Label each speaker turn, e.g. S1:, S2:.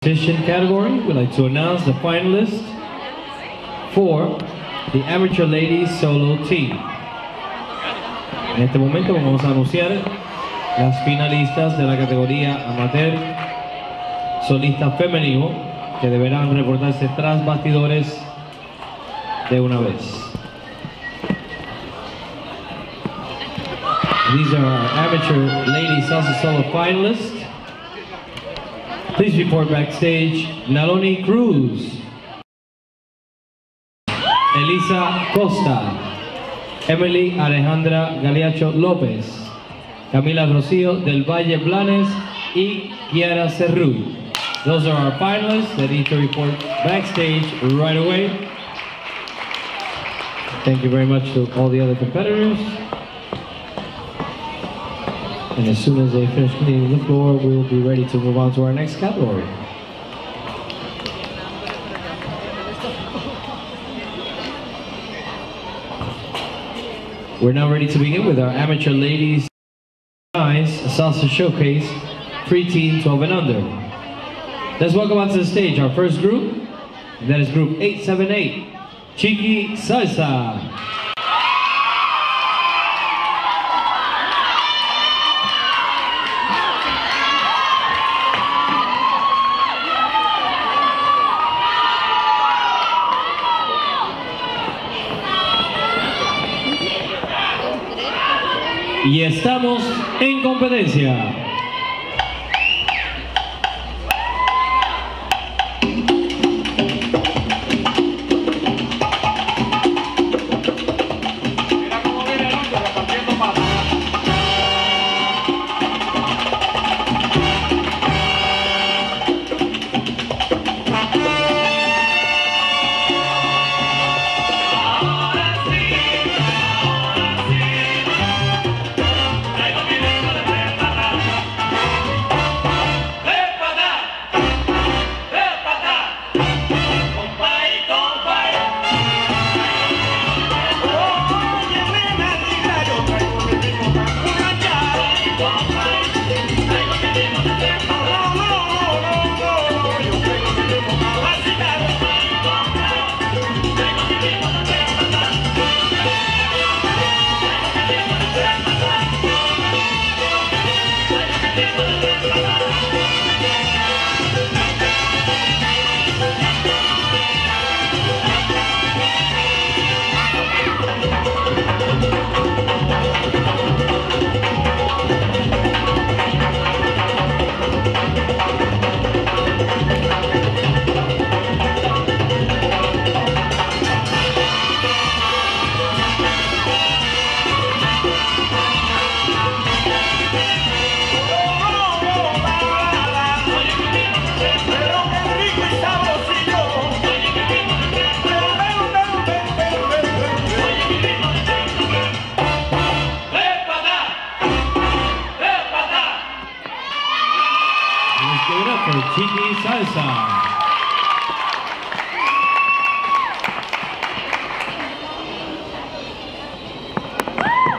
S1: Competition category, we'd like to announce the finalists for the Amateur Ladies Solo Team. En este momento vamos a anunciar las finalistas de la categoría Amateur Solista Femenino, que deberán reportarse tras bastidores de una vez. These are our Amateur Ladies Salsa Solo finalists. Please report backstage: Naloni Cruz, Elisa Costa, Emily Alejandra Galiacho López, Camila Rocío del Valle Blanes y Kiara Cerruy. Those are our finalists that need to report backstage right away. Thank you very much to all the other competitors. And as soon as they finish cleaning the floor, we'll be ready to move on to our next category. We're now ready to begin with our Amateur Ladies Guys Salsa Showcase, Pre-Teen 12 and Under. Let's welcome onto the stage our first group, and that is group 878, Chiqui Salsa. Y estamos en competencia. Let's give it up for Chiqui Salsa.